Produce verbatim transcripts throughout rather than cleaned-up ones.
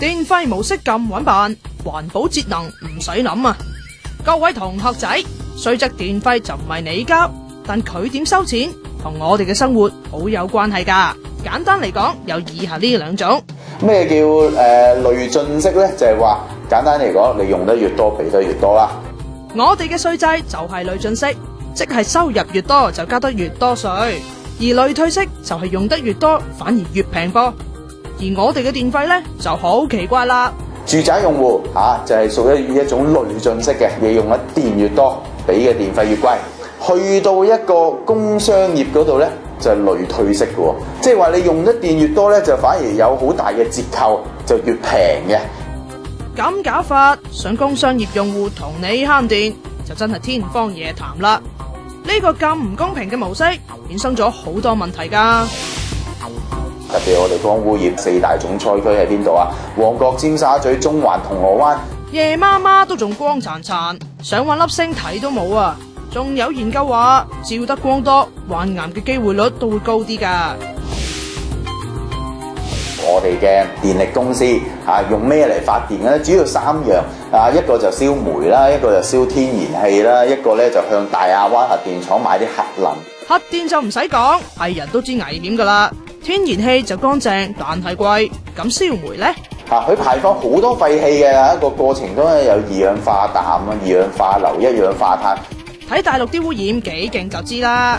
電費模式咁穩辦，環保節能唔使諗啊！各位同學仔，雖則電費就唔係你交，但佢點收錢同我哋嘅生活好有關係噶。簡單嚟講，有以下呢兩種。 咩叫誒、呃、累進式呢？就係、是、話簡單嚟講，你用得越多，俾得越多啦。 我哋嘅稅制就係累進式，即係收入越多就交得越多稅；而累退式就係用得越多反而越平噃。而我哋嘅電費呢就好奇怪啦。 住宅用戶吓、啊、就係、是、屬於一種累進式嘅，你用得電越多，俾嘅電費越貴。去到一個工商業嗰度呢，就係、是、累退式嘅，即係話你用得電越多呢，就反而有好大嘅折扣，就越平嘅。 咁搞法，想工商業用戶同你慳電，就真係天方夜譚啦。呢、這個咁唔公平嘅模式，衍生咗好多問題噶。 特別我哋光污染四大重災區喺邊度啊？旺角、尖沙咀、中環、銅鑼灣，夜媽媽都仲光殘殘，想搵粒星睇都冇啊！仲有研究話，照得光多，患癌嘅機會率都會高啲噶。我哋嘅電力公司啊，用咩嚟發電嘅咧？主要三樣啊，一個就燒煤啦，一個就燒天然氣啦，一個咧就向大亞灣核電廠買啲核能。核電就唔使講，係人都知危險噶啦。天然氣就乾淨，但係貴。咁燒煤呢？啊，佢排放好多廢氣嘅，一個過程中咧有二氧化氮啊、二氧化硫、一氧化碳。睇大陸啲污染幾勁就知啦。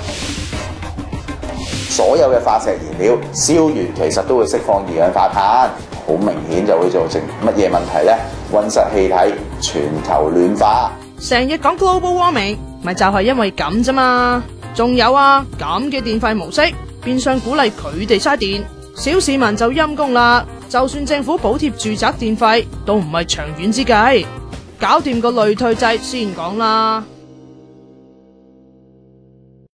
所有嘅化石燃料燒完，其實都會釋放二氧化碳，好明顯就會造成乜嘢問題呢？溫室氣體、全球暖化。成日講 global warming， 咪就係因為咁啫嘛。仲有啊，咁嘅電費模式，變相鼓勵佢哋嘥電，小市民就陰功啦。就算政府補貼住宅電費，都唔係長遠之計。搞掂個累退制先講啦。